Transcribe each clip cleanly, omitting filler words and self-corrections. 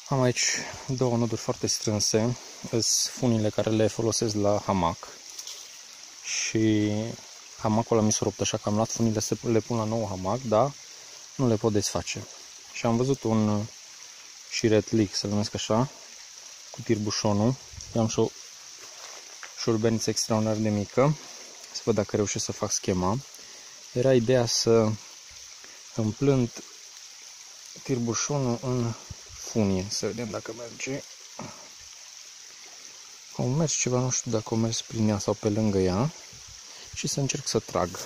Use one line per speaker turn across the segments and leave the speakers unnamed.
Am aici două noduri foarte strânse, sunt funile care le folosesc la hamac și hamacul ăla mi s-a rupt, așa că am luat funile să le pun la nou hamac, dar nu le pot desface. Și am văzut un șiretlic, să-l numesc așa, cu tirbușonul. Eu am și o șurbeniță extraordinar de mică, să văd dacă reușesc să fac schema. Era ideea să împlânt tirbușonul în funie, să vedem dacă merge. O mers ceva, nu știu dacă o mers prin ea sau pe lângă ea, și să încerc să trag.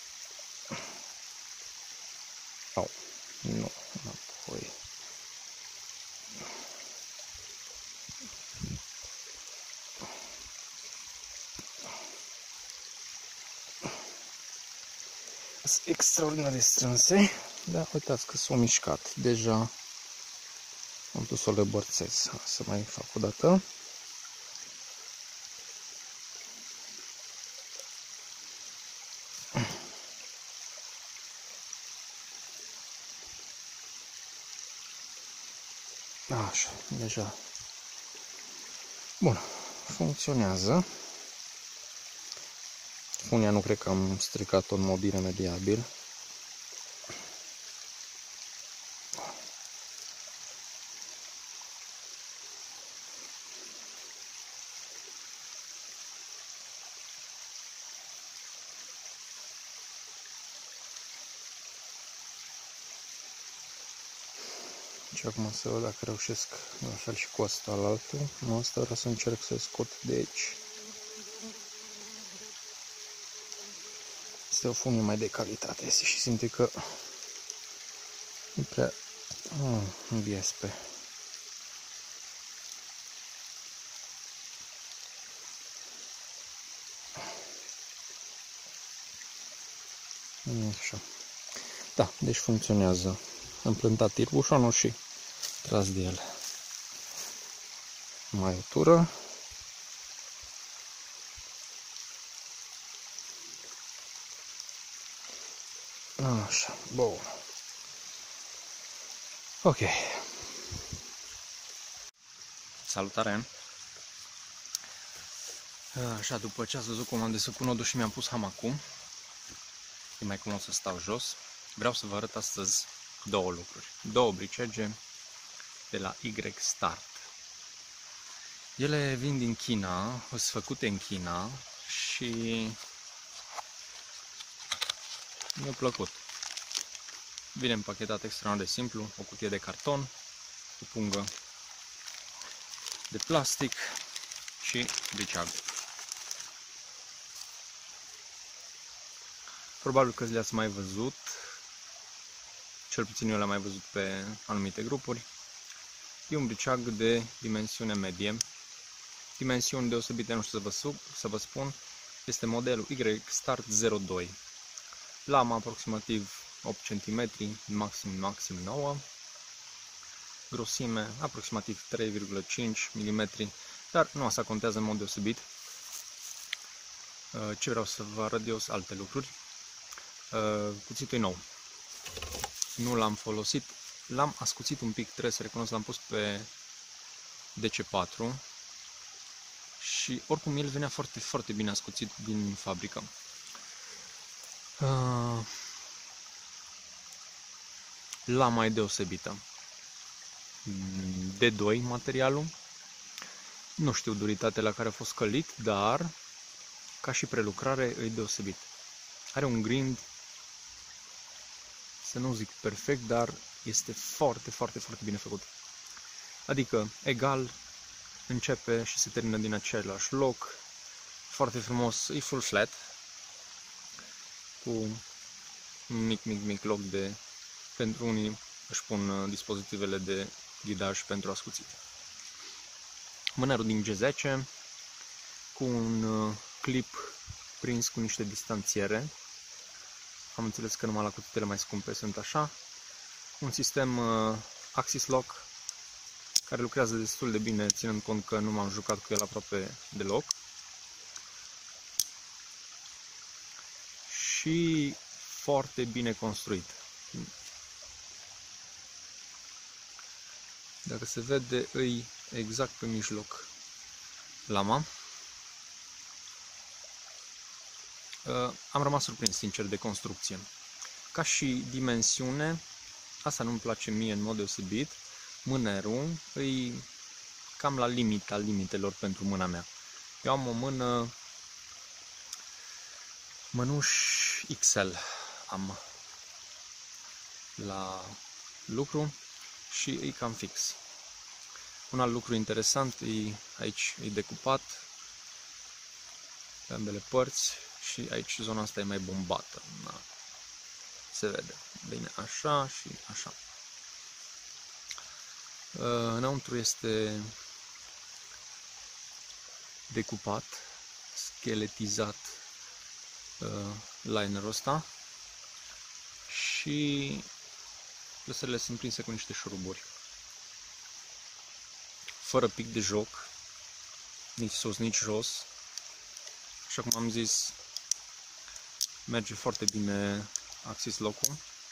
Au, nu, înapoi. Sunt extraordinar de strânse, dar uitați că s-au mișcat. Deja am putut să o lebărțez. Să mai fac o dată. Așa, deja. Bun, funcționează. Funia nu cred că am stricat-o în mod iremediabil. Și acum să văd dacă reușesc la fel și cu asta la altul. Nu, asta vreau să încerc să scot de aici. Este o funie mai de calitate, este și simte că nu prea biespe. Așa. Da, deci funcționează. Am plântat tirbușonul și tras de el. Mai o tură. Așa, bun. Ok. Salutare! Așa, după ce ați văzut cum am desfăcut nodul și mi-am pus hamacul, e mai comod să stau jos, vreau să vă arăt astăzi două lucruri. Două bricege de la Y-Start. Ele vin din China, sunt făcute în China și mi-a plăcut. Vine împachetat extraordinar de simplu, o cutie de carton, o pungă de plastic și briceag. Probabil că le-ați mai văzut, cel puțin eu le-am mai văzut pe anumite grupuri. E un briceag de dimensiune medie, dimensiuni deosebite, nu știu să vă spun, este modelul Y-Start 02. Lama aproximativ 8 cm, maxim 9, grosime aproximativ 3,5 mm, dar nu asta contează în mod deosebit. Ce vreau să vă arăt eu sunt alte lucruri. Cuțitul e nou, nu l-am folosit, l-am ascuțit un pic, trebuie să recunosc, l-am pus pe DC4 și oricum el venea foarte, foarte bine ascuțit din fabrică. Lama e deosebită, D2 materialul, nu știu duritatea la care a fost călit, dar ca și prelucrare e deosebit. Are un grind, să nu zic perfect, dar este foarte, foarte, foarte bine făcut. Adică egal, începe și se termină din același loc, foarte frumos, e full flat, cu un mic loc de, pentru unii își pun dispozitivele de ghidaj pentru ascuțit. Mânerul din G10 cu un clip prins cu niște distanțiere. Am înțeles că numai la cuțitele mai scumpe sunt așa. Un sistem Axis Lock care lucrează destul de bine, ținând cont că nu m-am jucat cu el aproape deloc. Și foarte bine construit. Dacă se vede, îi exact pe mijloc lama. Am rămas surprins, sincer, de construcție. Ca și dimensiune, asta nu-mi place mie în mod deosebit. Mânerul îi cam la limita limitelor pentru mâna mea. Eu am o mănuș XL am la lucru și e cam fix. Un alt lucru interesant e aici e decupat pe ambele părți și aici zona asta e mai bombată. Da. Se vede bine așa și așa. Înăuntru este decupat, scheletizat linerul ăsta și lăsările sunt prinse cu niște șuruburi. Fără pic de joc, nici sus, nici jos. Așa cum am zis, merge foarte bine axis lock-ul.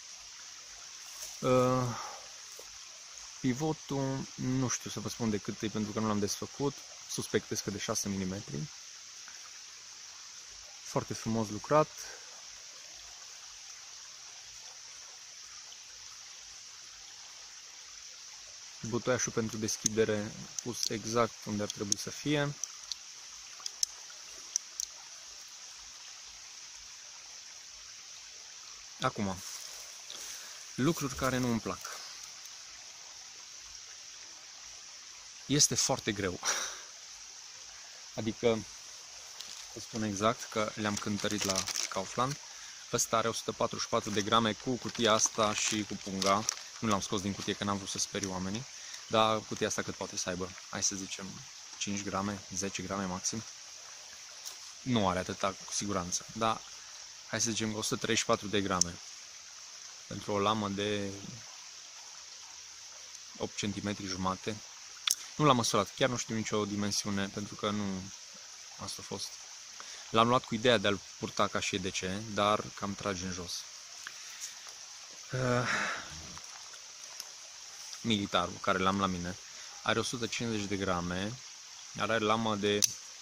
Pivotul, nu știu să vă spun de cât e pentru că nu l-am desfăcut. Suspectez că de 6 mm. Foarte frumos lucrat. Butoiașul pentru deschidere pus exact unde ar trebui să fie. Acum, lucruri care nu îmi plac. Este foarte greu. Adică, să spun exact că le-am cântărit la Kaufland. Ăsta are 144 de grame cu cutia asta și cu punga. Nu l-am scos din cutie că n-am vrut să speriu oamenii. Dar cutia asta cât poate să aibă? Hai să zicem 5 grame, 10 grame maxim. Nu are atâta cu siguranță. Dar hai să zicem 134 de grame. Pentru o lamă de 8 cm jumate. Nu l-am măsurat, chiar nu știu nicio dimensiune, pentru că nu asta a fost. L-am luat cu ideea de a-l purta ca și EDC, dar cam trage în jos. Militarul, care l-am la mine, are 150 de grame, iar are lamă de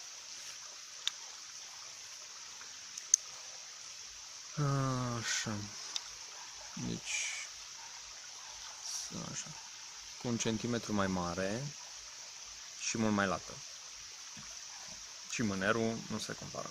așa. Deci așa, cu 1 centimetru mai mare și mult mai lată. Și mânerul nu se compară.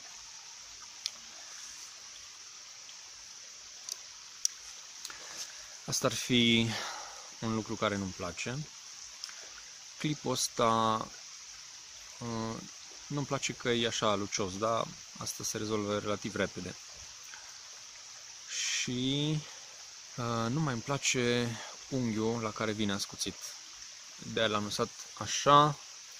Asta ar fi un lucru care nu-mi place. Clipul ăsta nu-mi place că e așa lucios, dar asta se rezolvă relativ repede. Și nu mai îmi place unghiul la care vine ascuțit. De-aia l-am lăsat așa.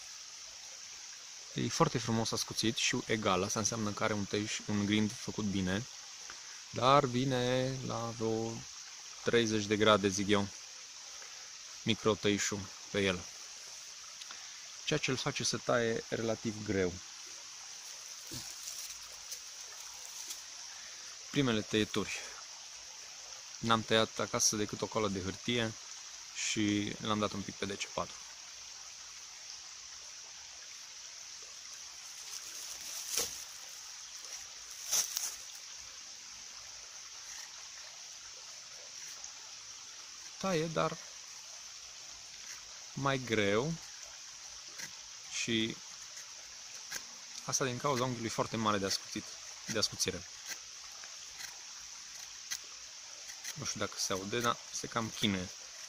E foarte frumos ascuțit și egal. Asta înseamnă că are un grind făcut bine. Dar vine la vreo 30 de grade, zic eu, microtăișul pe el. Ceea ce îl face să taie relativ greu. Primele tăieturi. N-am tăiat acasă decât o coală de hârtie și l-am dat un pic pe DC4. Taie, dar mai greu și asta din cauza unghiului foarte mare de ascuțire. Nu știu dacă se aude, dar se cam chinuie.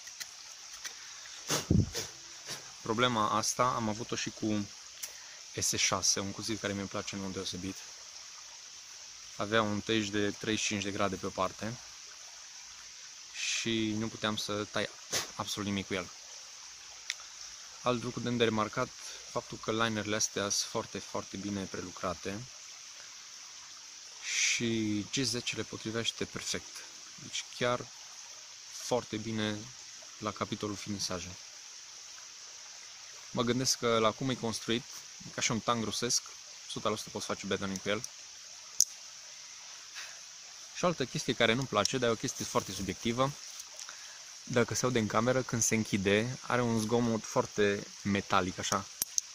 Problema asta am avut-o și cu S6, un cuțit care mi-e place în mod deosebit. Avea un tăiș de 35 de grade pe o parte și nu puteam să tai absolut nimic cu el. Alt lucru de remarcat, faptul că linerele astea sunt foarte, foarte bine prelucrate și G10 le potrivește perfect. Deci chiar foarte bine la capitolul finisaje. Mă gândesc că la cum e construit, ca și un tank rusesc, 100% poți face betoning cu el. Și o altă chestie care nu-mi place, dar e o chestie foarte subiectivă, dacă se aude în cameră, când se închide, are un zgomot foarte metalic, așa.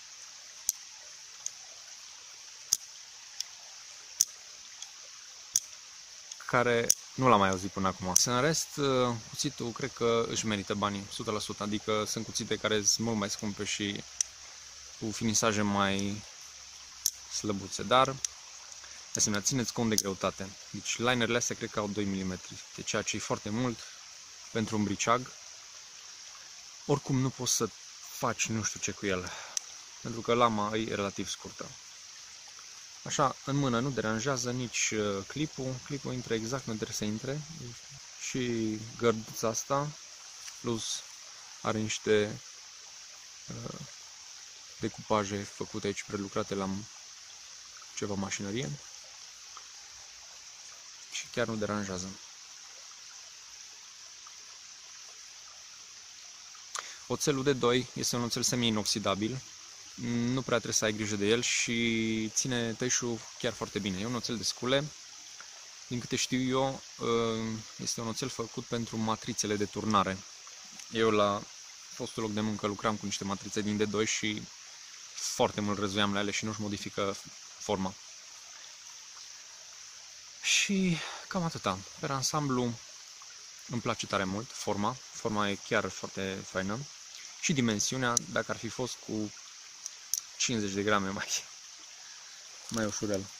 Care nu l-am mai auzit până acum. În rest, cuțitul cred că își merită banii, 100%, adică sunt cuțite care sunt mult mai scumpe și cu finisaje mai slăbuțe, dar de asemenea, țineți cont de greutate. Deci linerele astea cred că au 2 mm, de ceea ce e foarte mult pentru un briceag. Oricum nu poți să faci nu știu ce cu el, pentru că lama e relativ scurtă. Așa, în mână nu deranjează nici clipul, clipul intră exact unde trebuie să intre și gărduța asta, plus are niște decupaje făcute aici, prelucrate la ceva mașinărie și chiar nu deranjează. Oțelul de 2 este un oțel semi-inoxidabil, nu prea trebuie să ai grijă de el și ține tăișul chiar foarte bine. E un oțel de scule, din câte știu eu, este un oțel făcut pentru matrițele de turnare. Eu la fostul loc de muncă lucram cu niște matrițe din D2 și foarte mult răzuiam la ele și nu-și modifică forma. Și cam atâta. Pe ansamblu îmi place tare mult forma e chiar foarte faină și dimensiunea, dacă ar fi fost cu 50 de grame mai ușurel.